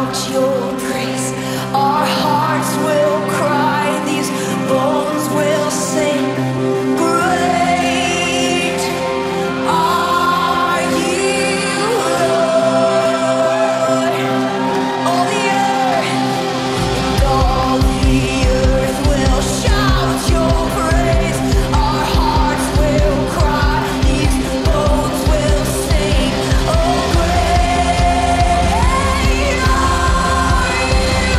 shout your praise. Our hearts will cry, these bones will sing. Great are you, Lord. All the earth will shout your praise. Our hearts will cry, these bones will sing. Oh, great are you,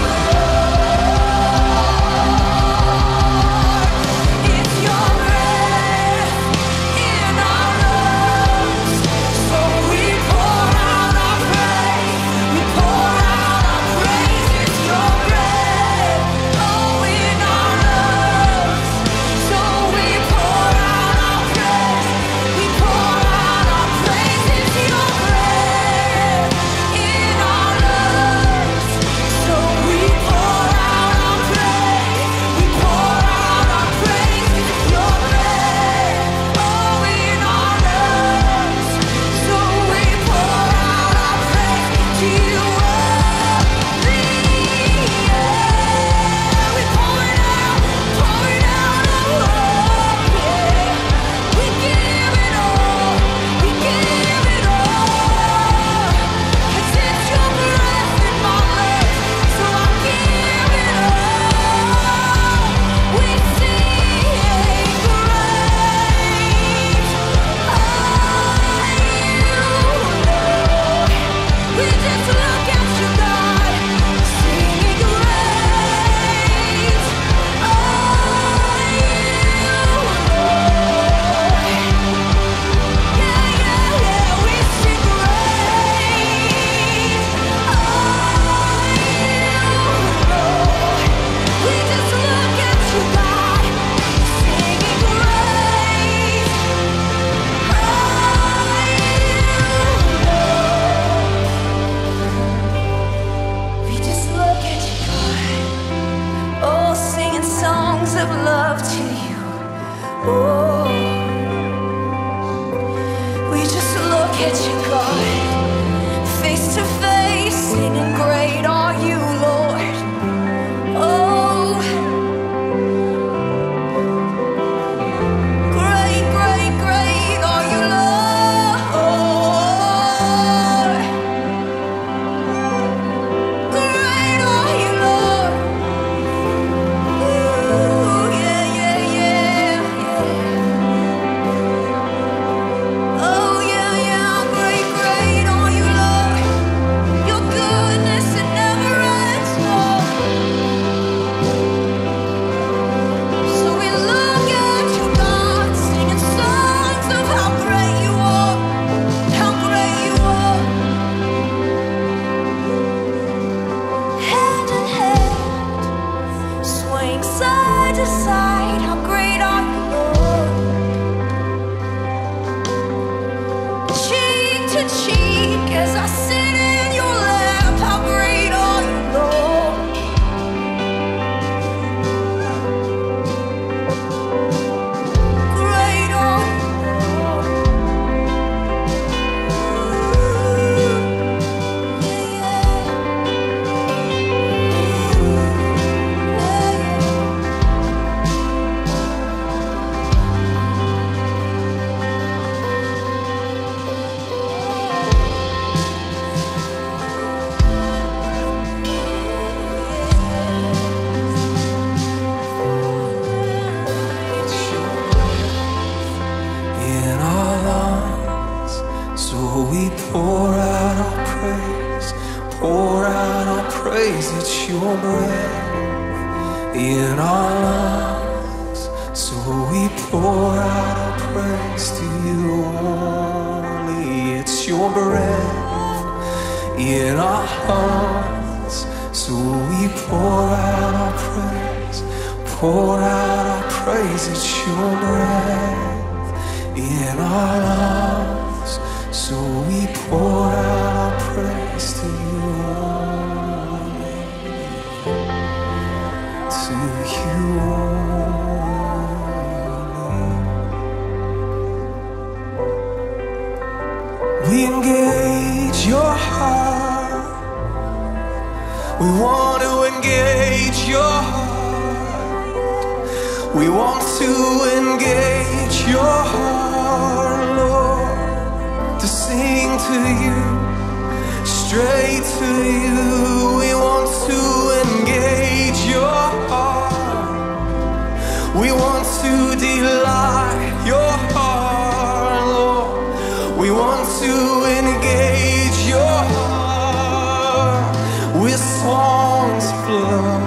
Lord. It's your breath in our lungs, so we pour out our praise. We pour out our praise. It's your breath, oh, in our lungs, so we pour out our praise. We pour out our praise. It's your breath in our lungs, so we pour out our praise. We pour out our praise. It's your breath, oh, in our lungs, so we pour out our praise. To you only, yeah. We pour it out, oh, yeah. We give it all, we give it all. 'Cause it's your breath in my lungs, so I give it all. We sing great are you, Lord. We just look at you, God, singing great are you, Lord. Yeah, yeah, yeah, we sing great are you, Lord. We just look at you, God, singing great are you, Lord. We just look at you, God. Oh, singing songs of love to you. Oh, we just look at you, God, face to face, singing great are you, Lord. Oh, great, great, great are you, Lord. Great are you, Lord. Ooh, yeah, yeah, yeah, yeah. Oh, yeah, yeah, great, great are you, Lord. Your goodness, it never ends, Lord. So we look at you, God, singing songs of how great you are, how great you are. Hand in hand, swaying side to side, how great are you, Lord. Cheek to cheek, as I sit in your lap, how great are you, Lord. Great are you, Lord. Yeah, yeah. In our lungs, so we pour out our praise, pour out our praise. It's your breath in our lungs, so we pour out our praise to you only. It's your breath in our hearts, so we pour out our praise, pour out our praise. It's your breath in our lungs, so we pour out our praise to you only, to you only. We engage your heart, We want to engage your heart. We want to engage your heart, Lord, to sing to you, straight to you. We want to engage your heart. We want to delight your heart, Lord. We want to engage your heart with songs of love.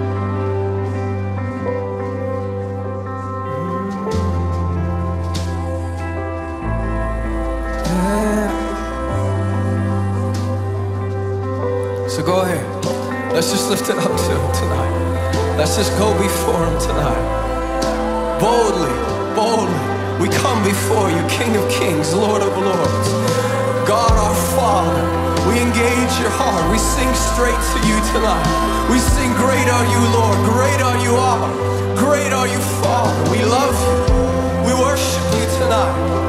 So go ahead. Let's just lift it up to him tonight. Let's just go before him tonight. Boldly, boldly, we come before you, King of Kings, Lord of Lords, God our Father. We engage your heart. We sing straight to you tonight. We sing, great are you, Lord. Great are you, Abba. Great are you, Father. We love you. We worship you tonight.